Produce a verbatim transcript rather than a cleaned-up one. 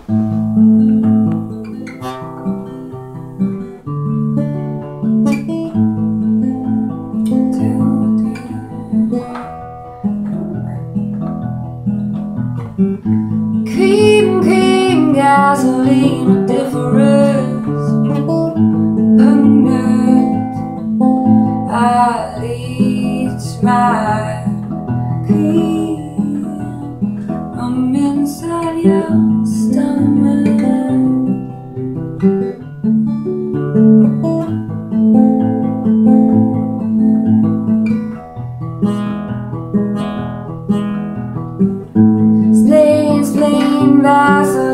Cream, cream, gasoline, difference. Repugnant, I lead my cream. I'm inside your stomach. Explain, explain, Vaseline.